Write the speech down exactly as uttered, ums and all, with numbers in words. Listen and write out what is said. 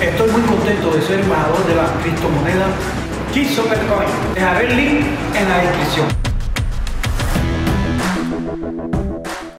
Estoy muy contento de ser embajador de la criptomoneda KeepSoccerCoin. Dejaré el link en la descripción.